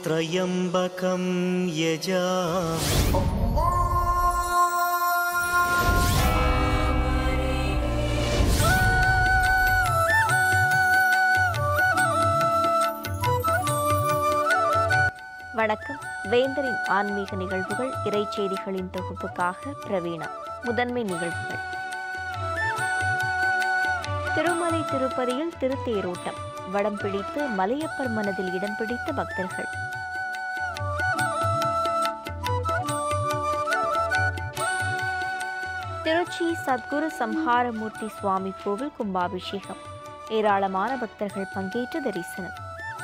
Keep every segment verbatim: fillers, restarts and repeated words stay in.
त्र्यम्बकं यजामि வணக்கம். வேந்தரின் ஆன்மீக நிகழ்வுகள் இறைச்செய்திகளின் தொகுப்புக்காக பிரவீணா. முதன்மை நிகழ்வுகள். திருமலை திருப்பதியில் திருத்தேரோட்டம். வடம் பிடித்து மலையப்பர் மனதில் இடம் பிடித்த பக்தர்கள். திருச்சி சத்குரு சம்ஹாரமூர்த்தி சுவாமி கோவில் கும்பாபிஷேகம். ஏராளமான பக்தர்கள் பங்கேற்று தரிசனம்.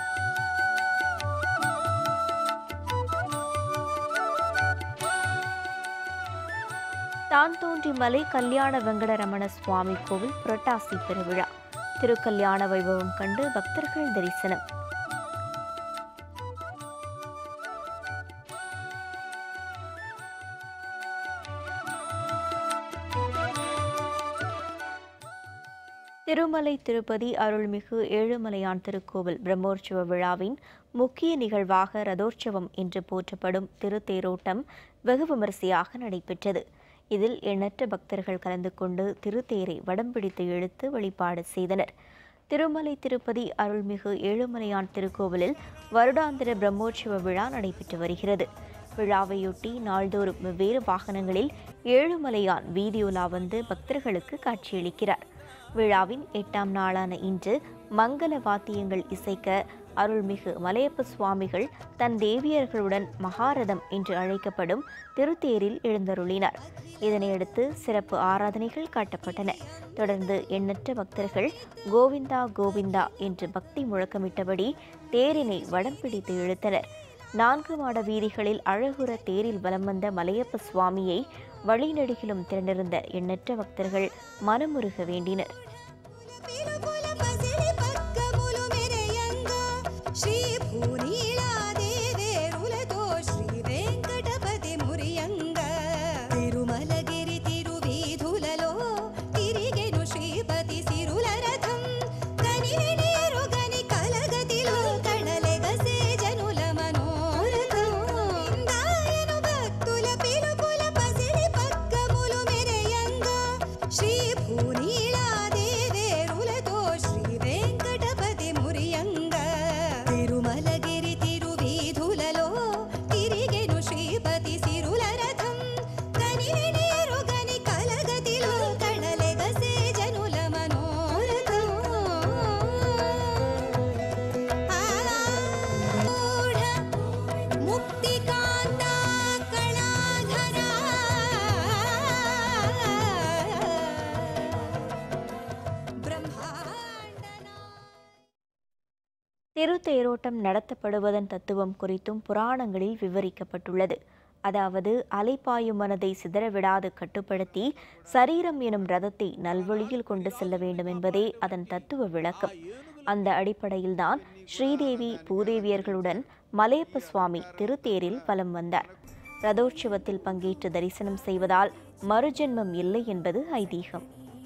தான்தோன்றி மலை கல்யாண வெங்கடரமண சுவாமி கோவில் புரட்டாசி பெருவிழா. திருக்கல்யாண வைபவம் கண்டு பக்தர்கள் தரிசனம். திருமலை திருப்பதி அருள்மிகு ஏழுமலையான் திருக்கோவில் பிரம்மோற்சவ விழாவின் முக்கிய நிகழ்வாக ரதோற்சவம் என்று போற்றப்படும் திருத்தேரோட்டம் வெகு விமரிசையாக நடைபெற்றது. இதில் எண்ணற்ற பக்தர்கள் கலந்து கொண்டு திருத்தேரை வடம் பிடித்து இழுத்து வழிபாடு செய்தனர். திருமலை திருப்பதி அருள்மிகு ஏழுமலையான் திருக்கோவிலில் வருடாந்திர பிரம்மோற்சவ விழா நடைபெற்று வருகிறது. விழாவையொட்டி நாள்தோறும் வெவ்வேறு வாகனங்களில் ஏழுமலையான் வீதியுலா வந்து பக்தர்களுக்கு காட்சியளிக்கிறார். விழாவின் எட்டாம் நாளான இன்று மங்கள வாத்தியங்கள் இசைக்க அருள்மிகு மலையப்ப சுவாமிகள் தன் தேவியர்களுடன் மகாரதம் என்று அழைக்கப்படும் திருத்தேரில் எழுந்தருளினார். இதனையடுத்து சிறப்பு ஆராதனைகள் காட்டப்பட்டன. தொடர்ந்து எண்ணற்ற பக்தர்கள் கோவிந்தா கோவிந்தா என்று பக்தி முழக்கமிட்டபடி தேரினை வடம் பிடித்து இழுத்தனர். நான்கு மாட வீதிகளில் அழகுற தேரில் வலம் வந்த மலையப்ப சுவாமியை வழிநெடுகிலும் திரண்டிருந்த எண்ணற்ற பக்தர்கள் மனமுருக வேண்டினர். திருத்தேரோட்டம் நடத்தப்படுவதன் தத்துவம் குறித்தும் புராணங்களில் விவரிக்கப்பட்டுள்ளது. அதாவது அலைப்பாயும் மனதை சிதறவிடாது கட்டுப்படுத்தி சரீரம் எனும் ரதத்தை நல்வழியில் கொண்டு செல்ல வேண்டும் என்பதே அதன் தத்துவ விளக்கம். அந்த அடிப்படையில்தான் ஸ்ரீதேவி பூதேவியர்களுடன் மலையப்ப சுவாமி திருத்தேரில் வலம் வந்தார். ரதோற்சவத்தில் பங்கேற்று தரிசனம் செய்வதால் மறுஜென்மம் இல்லை என்பது ஐதீகம்.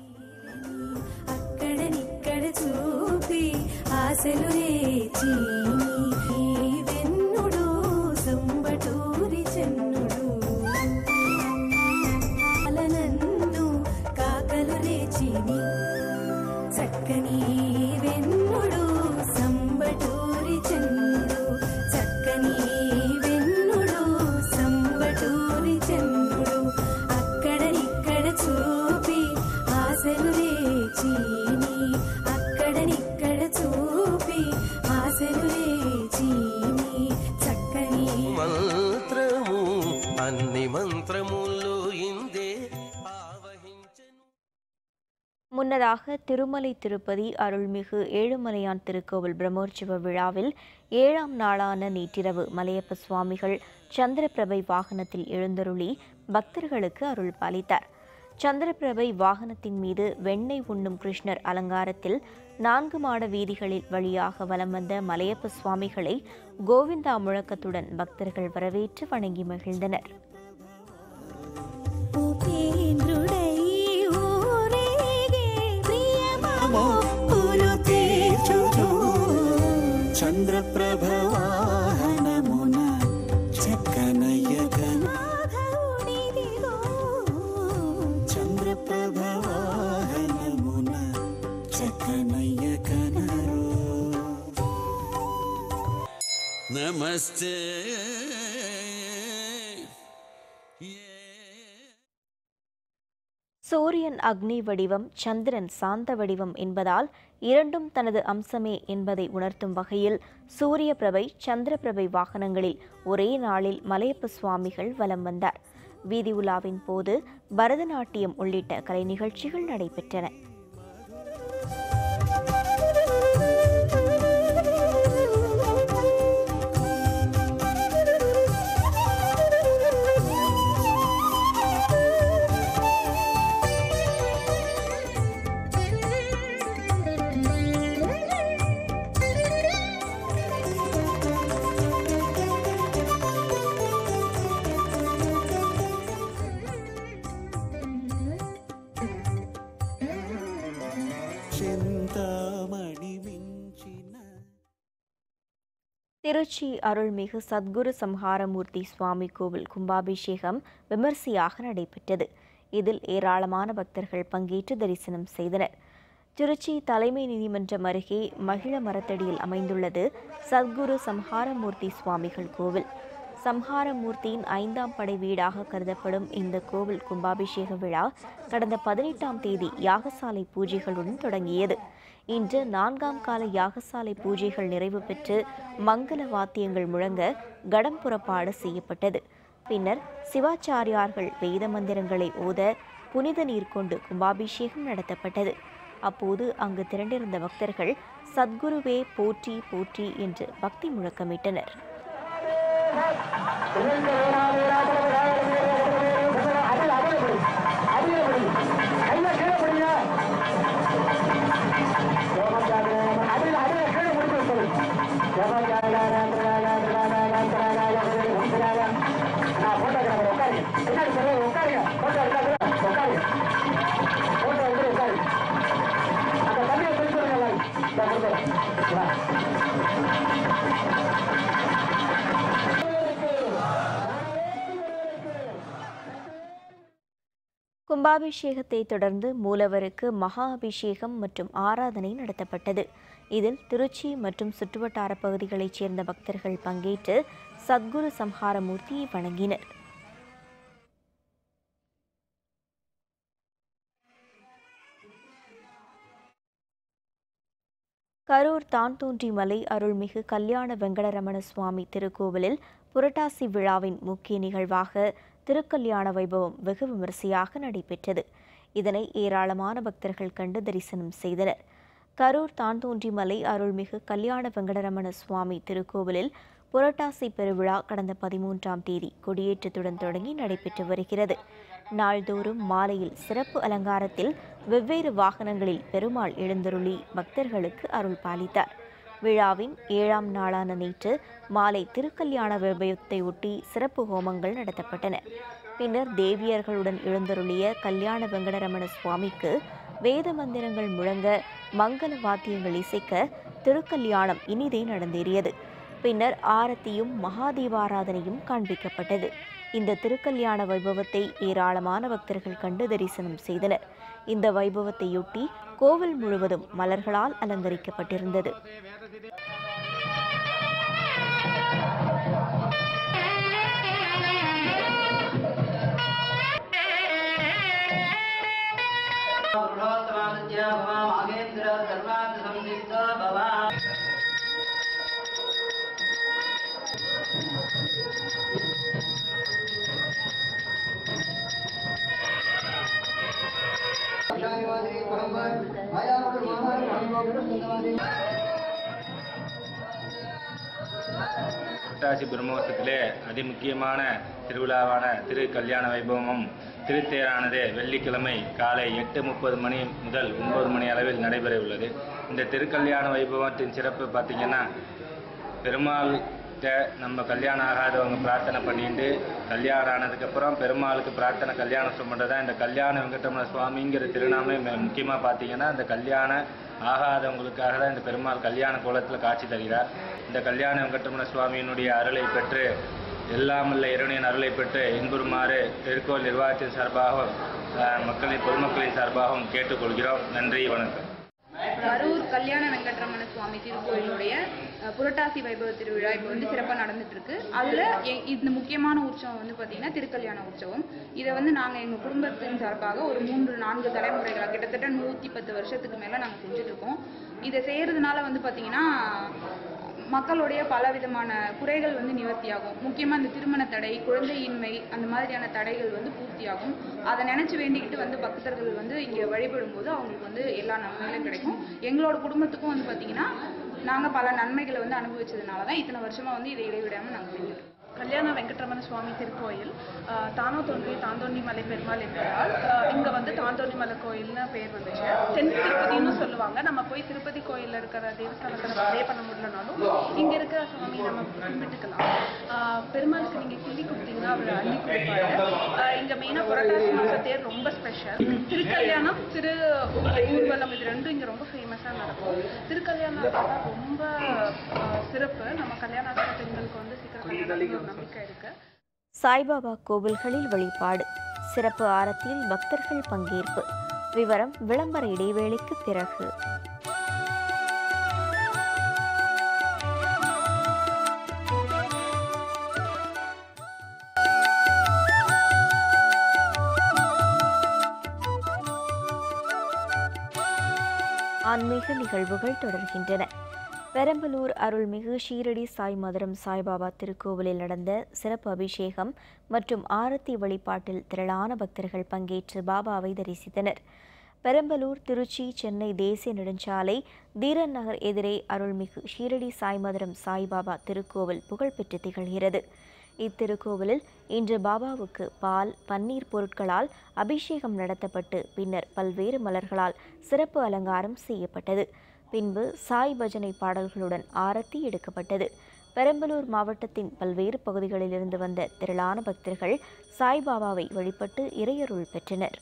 முன்னதாக திருமலை திருப்பதி அருள்மிகு ஏழுமலையான் திருக்கோவில் பிரம்மோற்சவ விழாவில் ஏழாம் நாளான நேற்றிரவு மலையப்ப சுவாமிகள் சந்திரபிரபை வாகனத்தில் எழுந்தருளி பக்தர்களுக்கு அருள் பாலித்தார். சந்திரபிரபை வாகனத்தின் மீது வெண்ணெய் உண்ணும் கிருஷ்ணர் அலங்காரத்தில் நான்கு மாட வீதிகளில் வழியாக வலம் வந்த மலையப்ப சுவாமிகளை கோவிந்தா முழக்கத்துடன் பக்தர்கள் வரவேற்று வணங்கி மகிழ்ந்தனர். చంద్రప్రభవాహనము நமஸ்தே. சூரியன் அக்னி வடிவம், சந்திரன் சாந்த வடிவம் என்பதால் இரண்டும் தனது அம்சமே என்பதை உணர்த்தும் வகையில் சூரிய பிரபை, சந்திர பிரபை வாகனங்களில் ஒரே நாளில் மலையப்ப சுவாமிகள் வலம் வந்தார். வீதி உலாவின் போது பரதநாட்டியம் உள்ளிட்ட கலை நிகழ்ச்சிகள் நடைபெற்றன. திருச்சி அருள்மிகு சத்குரு சம்ஹாரமூர்த்தி சுவாமி கோவில் கும்பாபிஷேகம் விமரிசையாக நடைபெற்றது. இதில் ஏராளமான பக்தர்கள் பங்கேற்று தரிசனம் செய்தனர். திருச்சி தலைமை நீதிமன்றம் அருகே மகிழ மரத்தடியில் அமைந்துள்ளது சத்குரு சம்ஹாரமூர்த்தி சுவாமிகள் கோவில். சம்ஹாரமூர்த்தியின் ஐந்தாம் படை வீடாக கருதப்படும் இந்த கோவில் கும்பாபிஷேக விழா கடந்த பதினெட்டாம் தேதி யாகசாலை பூஜைகளுடன் தொடங்கியது. இன்று நான்காம் கால யாகசாலை பூஜைகள் நிறைவு பெற்று மங்கள வாத்தியங்கள் முழங்க கடம் புறப்பாடு செய்யப்பட்டது. பின்னர் சிவாச்சாரியார்கள் வேத மந்திரங்களை ஓத புனித நீர் கொண்டு கும்பாபிஷேகம் நடத்தப்பட்டது. அப்போது அங்கு திரண்டிருந்த பக்தர்கள் சத்குருவே போற்றி போற்றி என்று பக்தி முழக்கமிட்டனர். கும்பாபிஷேகத்தை தொடர்ந்து மூலவருக்கு மகா அபிஷேகம் மற்றும் ஆராதனை நடத்தப்பட்டது. இதில் திருச்சி மற்றும் சுற்றுவட்டார பகுதிகளைச் சேர்ந்த பக்தர்கள் பங்கேற்று சத்குரு சம்ஹாரமூர்த்தியை வணங்கினர். கரூர் தான்தோன்றி மலை அருள்மிகு கல்யாண வெங்கடரமண சுவாமி திருக்கோவிலில் புரட்டாசி விழாவின் முக்கிய நிகழ்வாக திருக்கல்யாண வைபவம் வெகு விமரிசையாக நடைபெற்றது. இதனை ஏராளமான பக்தர்கள் கண்டு தரிசனம் செய்தனர். கரூர் தான்தோன்றி மலை அருள்மிகு கல்யாண வெங்கடரமண சுவாமி திருக்கோவிலில் புரட்டாசி பெருவிழா கடந்த பதிமூன்றாம் தேதி கொடியேற்றத்துடன் தொடங்கி நடைபெற்று வருகிறது. நாள்தோறும் மாலையில் சிறப்பு அலங்காரத்தில் வெவ்வேறு வாகனங்களில் பெருமாள் எழுந்தருளி பக்தர்களுக்கு அருள் பாலித்தார். விழாவின் ஏழாம் நாளான நேற்று மாலை திருக்கல்யாண வைபவத்தை ஒட்டி சிறப்பு ஹோமங்கள் நடத்தப்பட்டன. பின்னர் தேவியர்களுடன் எழுந்தருளிய கல்யாண வெங்கடரமண சுவாமிக்கு வேத மந்திரங்கள் முழங்க மங்கள வாத்தியங்கள் இசைக்க திருக்கல்யாணம் இனிதே நடந்தேறியது. பின்னர் ஆரத்தியும் மகாதீபாராதனையும் காண்பிக்கப்பட்டது. இந்த திருக்கல்யாண வைபவத்தை ஏராளமான பக்தர்கள் கண்டு தரிசனம் செய்தனர். இந்த வைபவத்தையொட்டி கோவில் முழுவதும் மலர்களால் அலங்கரிக்கப்பட்டிருந்தது. புரட்டாசி பிரம்மோற்சவத்திலே அதிமுக்கியமான திருவிழாவான திரு கல்யாண வைபவமும் திருத்தேரானது வெள்ளிக்கிழமை காலை எட்டு முப்பது மணி முதல் ஒன்பது மணி அளவில் நடைபெற உள்ளது. இந்த திருக்கல்யாண வைபவத்தின் சிறப்பு பார்த்திங்கன்னா, பெருமாள் நம்ம கல்யாணம் ஆகாதவங்க பிரார்த்தனை பண்ணிட்டு கல்யாணம் ஆனதுக்கப்புறம் பெருமாளுக்கு பிரார்த்தனை கல்யாணம் சொல்லுறது தான் இந்த கல்யாண வெங்கடரமண சுவாமிங்கிற திருநாமே முக்கியமாக பார்த்தீங்கன்னா இந்த கல்யாணம் ஆகாதவங்களுக்காக தான் இந்த பெருமாள் கல்யாண கோலத்தில் காட்சி தருகிறார். இந்த கல்யாண வெங்கடரமண சுவாமியினுடைய அருளை பெற்று எல்லாமல்ல இறைவனின் அருளை பெற்று இன்புறுமாறு திருக்கோவில் நிர்வாகத்தின் சார்பாகவும் மக்களின் பொதுமக்களின் சார்பாகவும் கேட்டுக்கொள்கிறோம். நன்றி, வணக்கம். கரூர் கல்யாண வெங்கட்ரமண சுவாமி திருக்கோயிலுடைய புரட்டாசி வைபவ திருவிழா இப்போ வந்து சிறப்பாக நடந்துட்டு இருக்கு. அதில் இந்த முக்கியமான உற்சவம் வந்து பார்த்தீங்கன்னா திருக்கல்யாண உற்சவம். இதை வந்து நாங்கள் எங்கள் குடும்பத்தின் சார்பாக ஒரு மூன்று நான்கு தலைமுறைகளாக கிட்டத்தட்ட நூற்றி பத்து வருஷத்துக்கு மேலே நாங்கள் செஞ்சுட்டு இருக்கோம். இதை செய்கிறதுனால வந்து பார்த்தீங்கன்னா மக்களுடைய பல விதமான குறைகள் வந்து நிவர்த்தியாகும். முக்கியமாக இந்த திருமண தடை, குழந்தையின்மை, அந்த மாதிரியான தடைகள் வந்து பூர்த்தியாகும். அதை நினச்சி வேண்டிக்கிட்டு வந்து பக்தர்கள் வந்து இங்கே வழிபடும் போது அவங்களுக்கு வந்து எல்லா நன்மைகளும் கிடைக்கும். எங்களோட குடும்பத்துக்கும் வந்து பார்த்திங்கன்னா நாங்கள் பல நன்மைகளை வந்து அனுபவிச்சதுனால தான் இத்தனை வருஷமாக வந்து இதை இடைவிடாமல் நாங்கள் செஞ்சுட்டு கல்யாண வெங்கட்ரமண சுவாமி திருக்கோயில் தானோ தோன்றி தாந்தோணி மலை பெருமாள் என்பதால் இங்கே வந்து தாந்தோணி மலை கோயில்னு பேர் வந்துச்சு. தென் திருப்பதினு சொல்லுவாங்க. நம்ம போய் திருப்பதி கோயிலில் இருக்கிற தேவஸ்தானத்தில் அதே பண்ண முடியலனாலும் இங்கே இருக்கிற சுவாமி நம்ம கும்பிட்டுக்கலாம். பெருமாளுக்கு நீங்கள் கிள்ளி கொடுத்தீங்கன்னா அவர் அள்ளி கொடுப்பாரு. இங்கே மெயினாக புரட்டாசி மாத தேர் ரொம்ப ஸ்பெஷல். திருக்கல்யாணம், திரு ஊர்வலம் இது ரெண்டும் இங்கே ரொம்ப ஃபேமஸாக நடக்கும். திருக்கல்யாணம் ரொம்ப சிறப்பு. நம்ம கல்யாண பெண்களுக்கு வந்து சீக்கிரம் சாய்பாபா கோவில்களில் வழிபாடு, சிறப்பு ஆரத்தியில் பக்தர்கள் பங்கேற்பு. விவரம் விளம்பர இடைவேளைக்கு பிறகு. ஆன்மீக நிகழ்வுகள் தொடர்கின்றன. பெரம்பலூர் அருள்மிகு ஷீரடி சாய் மதுரம் சாய்பாபா திருக்கோவிலில் நடந்த சிறப்பு அபிஷேகம் மற்றும் ஆரத்தி வழிபாட்டில் திரளான பக்தர்கள் பங்கேற்று பாபாவை தரிசித்தனர். பெரம்பலூர், திருச்சி, சென்னை தேசிய நெடுஞ்சாலை தீரன் நகர் எதிரே அருள்மிகு ஷீரடி சாய் மதுரம் சாய்பாபா திருக்கோவில் புகழ்பெற்று திகழ்கிறது. இத்திருக்கோவிலில் இன்று பாபாவுக்கு பால், பன்னீர் பொருட்களால் அபிஷேகம் நடத்தப்பட்டு பின்னர் பல்வேறு மலர்களால் சிறப்பு அலங்காரம் செய்யப்பட்டது. பின்பு சாய் பஜனை பாடல்களுடன் ஆரத்தி எடுக்கப்பட்டது. பெரம்பலூர் மாவட்டத்தின் பல்வேறு பகுதிகளிலிருந்து வந்த திரளான பக்தர்கள் சாய்பாபாவை வழிபட்டு இறையருள் பெற்றனர்.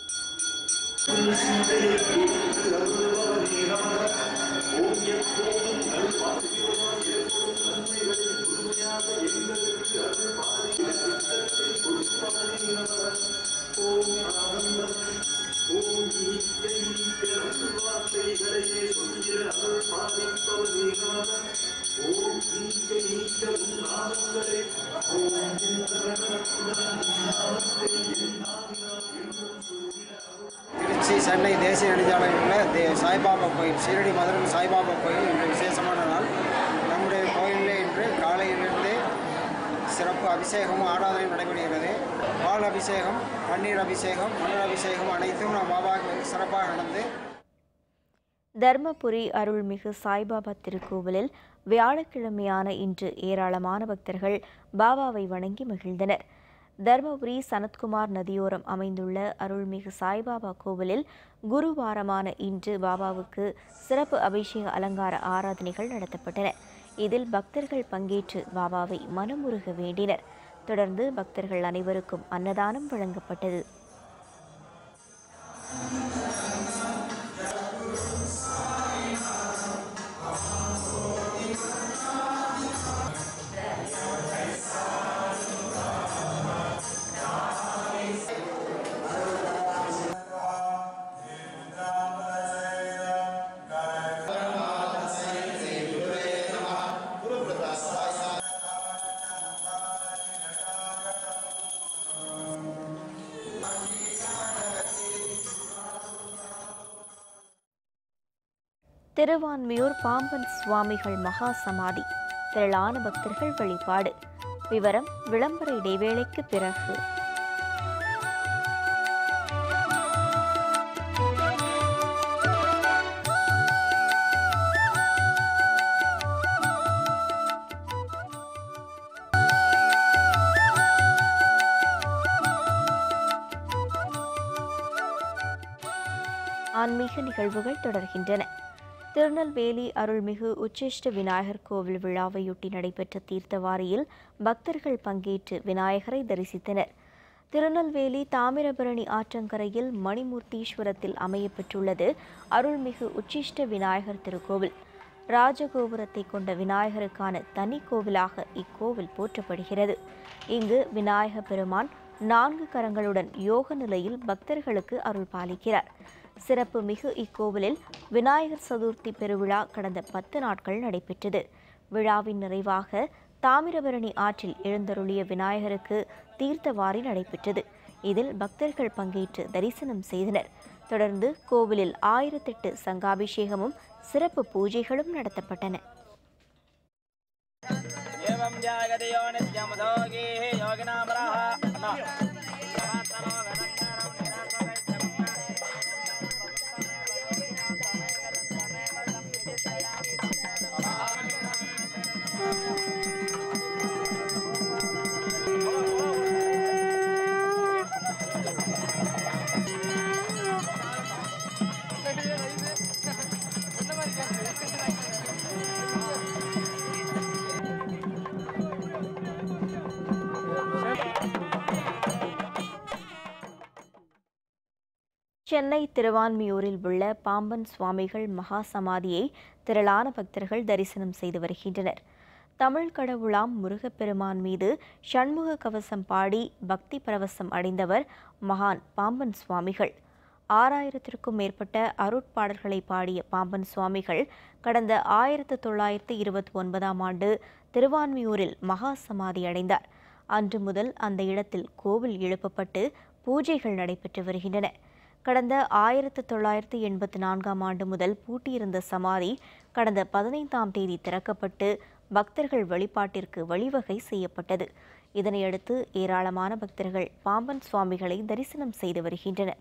திருச்சி, சென்னை தேசிய நெடுஞ்சாலையில் உள்ள தே சாய்பாபா கோயில், ஷீரடி மதுரம் சாய்பாபா கோயில் இன்று விசேஷமான நாள். நம்முடைய கோயிலில் இன்று காலையிலிருந்தே சிறப்பு அபிஷேகமும் ஆராதனையும் நடைபெறுகிறது. பால் அபிஷேகம், பன்னீர் அபிஷேகம், மலர் அபிஷேகம் அனைத்தும் நம் பாபாவுக்கு சிறப்பாக நடந்து. தர்மபுரி அருள்மிகு சாய்பாபா திருக்கோவிலில் வியாழக்கிழமையான இன்று ஏராளமான பக்தர்கள் பாபாவை வணங்கி மகிழ்ந்தனர். தர்மபுரி சனத்குமார் நதியோரம் அமைந்துள்ள அருள்மிகு சாய்பாபா கோவிலில் குருவாரமான இன்று பாபாவுக்கு சிறப்பு அபிஷேக அலங்கார ஆராதனைகள் நடத்தப்பட்டன. இதில் பக்தர்கள் பங்கேற்று பாபாவை மனமுருக வேண்டினர். தொடர்ந்து பக்தர்கள் அனைவருக்கும் அன்னதானம் வழங்கப்பட்டது. திருவான்மியூர் பாம்பன் சுவாமிகள் மகா சமாதி, திரளான பக்தர்கள் வழிபாடு. விவரம் விளம்பர இடைவேளைக்கு பிறகு. ஆன்மீக நிகழ்வுகள் தொடர்கின்றன. திருநெல்வேலி அருள்மிகு உச்சிஷ்ட விநாயகர் கோவில் விழாவையொட்டி நடைபெற்ற தீர்த்தவாரியில் பக்தர்கள் பங்கேற்று விநாயகரை தரிசித்தனர். திருநெல்வேலி தாமிரபரணி ஆற்றங்கரையில் மணிமூர்த்தீஸ்வரத்தில் அமையப்பெற்றுள்ளது அருள்மிகு உச்சிஷ்ட விநாயகர் திருக்கோவில். ராஜகோபுரத்தை கொண்ட விநாயகருக்கான தனி கோவிலாக இக்கோவில் போற்றப்படுகிறது. இங்கு விநாயக பெருமான் நான்கு கரங்களுடன் யோக நிலையில் பக்தர்களுக்கு அருள் பாலிக்கிறார். சிறப்பு மிகு இக்கோவிலில் விநாயகர் சதுர்த்தி பெருவிழா கடந்த பத்து நாட்கள் நடைபெற்றது. விழாவின் நிறைவாக தாமிரபரணி ஆற்றில் எழுந்தருளிய விநாயகருக்கு தீர்த்தவாரி நடைபெற்றது. இதில் பக்தர்கள் பங்கேற்று தரிசனம் செய்தனர். தொடர்ந்து கோவிலில் ஆயிரத்தெட்டு சங்காபிஷேகமும் சிறப்பு பூஜைகளும் நடத்தப்பட்டன. சென்னை திருவான்மியூரில் உள்ள பாம்பன் சுவாமிகள் மகா சமாதியை திரளான பக்தர்கள் தரிசனம் செய்து வருகின்றனர். தமிழ் கடவுளாம் முருகப்பெருமான் மீது சண்முக கவசம் பாடி பக்தி பரவசம் அடைந்தவர் மகான் பாம்பன் சுவாமிகள். ஆறாயிரத்திற்கும் மேற்பட்ட அருட்பாடல்களை பாடிய பாம்பன் சுவாமிகள் கடந்த ஆயிரத்து தொள்ளாயிரத்து இருபத்தி ஒன்பதாம் ஆண்டு திருவான்மியூரில் மகா சமாதி அடைந்தார். அன்று முதல் அந்த இடத்தில் கோவில் எழுப்பப்பட்டு பூஜைகள் நடைபெற்று வருகின்றன. கடந்த ஆயிரத்து தொள்ளாயிரத்து எண்பத்தி நான்காம் ஆண்டு முதல் பூட்டியிருந்த சமாதி கடந்த பதினைந்தாம் தேதி திறக்கப்பட்டு பக்தர்கள் வழிபாட்டிற்கு வழிவகை செய்யப்பட்டது. இதனையடுத்து ஏராளமான பக்தர்கள் பாம்பன் சுவாமிகளை தரிசனம் செய்து வருகின்றனர்.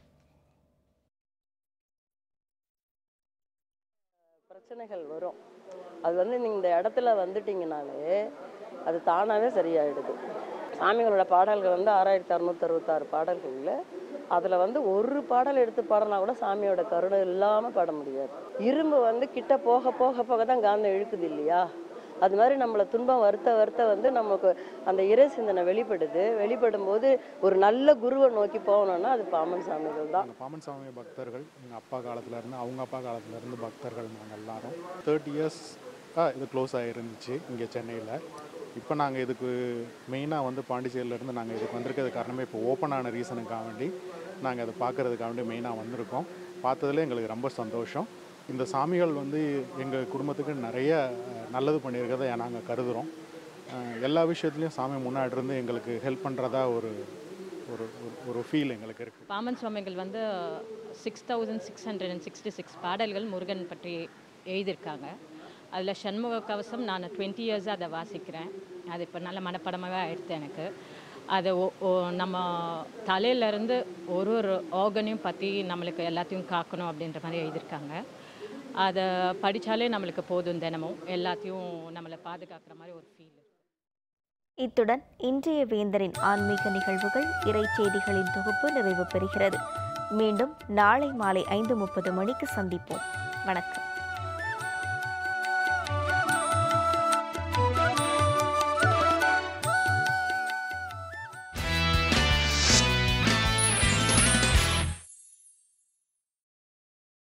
பிரச்சனைகள் வரும். அது வந்து நீங்கள் இந்த இடத்துல வந்துட்டீங்கனாலே அது தானாகவே சரியாயிடுது. சாமிகளோட பாடல்கள் வந்து ஆறாயிரத்தி அறுநூத்தி அறுபத்தாறு பாடல்களில் அதில் வந்து ஒரு பாடல் எடுத்து பாடினா கூட சாமியோட கருணை இல்லாமல் பாட முடியாது. இரும்பு வந்து கிட்ட போக போக போக தான் காந்தம் இழுக்குது இல்லையா? அது மாதிரி நம்மளை துன்பம் வருத்த வருத்த வந்து நமக்கு அந்த இறை சிந்தனை வெளிப்படுது. வெளிப்படும் போது ஒரு நல்ல குருவை நோக்கி போகணும்னா அது பாம்பன் சாமிகள் தான். பாம்பன் சாமி பக்தர்கள் எங்கள் அப்பா காலத்துலேருந்து அவங்க அப்பா காலத்துலேருந்து பக்தர்கள் நாங்கள் எல்லாரும் தேர்ட்டி இயர்ஸ் இது க்ளோஸ் ஆகிருந்துச்சு இங்கே சென்னையில். இப்போ நாங்கள் இதுக்கு மெயினாக வந்து பாண்டிச்சேரியிலேருந்து நாங்கள் இதுக்கு வந்திருக்கிறது காரணமே இப்போ ஓப்பன் ஆன ரீசனுக்காக வேண்டி நாங்கள் அதை பார்க்குறதுக்காக வேண்டி மெயினாக வந்திருக்கோம். பார்த்ததுல எங்களுக்கு ரொம்ப சந்தோஷம். இந்த சாமிகள் வந்து எங்கள் குடும்பத்துக்கு நிறைய நல்லது பண்ணியிருக்கிறத நாங்கள் கருதுகிறோம். எல்லா விஷயத்துலையும் சாமி முன்னாடி இருந்து எங்களுக்கு ஹெல்ப் பண்ணுறதா ஒரு ஒரு ஒரு ஃபீல் எங்களுக்கு இருக்குது. பாம்பன் சுவாமிகள் வந்து six thousand six hundred and sixty six பாடல்கள் முருகன் பற்றி எழுதியிருக்காங்க. அதில் சண்முக கவசம் நான் டுவெண்ட்டி இயர்ஸாக அதை வாசிக்கிறேன். அது இப்போ நல்ல மனப்படமாகவே ஆயிடுத்து எனக்கு. அதை நம்ம தலையிலேருந்து ஒரு ஒரு ஆர்கனையும் பற்றி நம்மளுக்கு எல்லாத்தையும் காக்கணும் அப்படின்ற மாதிரி எழுதியிருக்காங்க. அதை படித்தாலே நம்மளுக்கு போதும், தினமும் எல்லாத்தையும் நம்மளை பாதுகாக்கிற மாதிரி ஒரு ஃபீல். இத்துடன் இன்றைய வேந்தரின் ஆன்மீக நிகழ்வுகள் இறை செய்திகளின் தொகுப்பு நிறைவு பெறுகிறது. மீண்டும் நாளை மாலை ஐந்து முப்பது மணிக்கு சந்திப்போம். வணக்கம்.